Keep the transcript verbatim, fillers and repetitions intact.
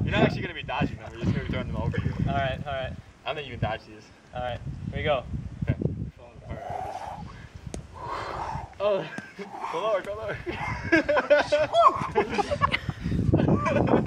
You're not actually going to be dodging them, we're just going to be throwing them over you. Alright, alright. I don't think you can dodge these. Alright, here we go. Okay. Oh, go lower, go lower.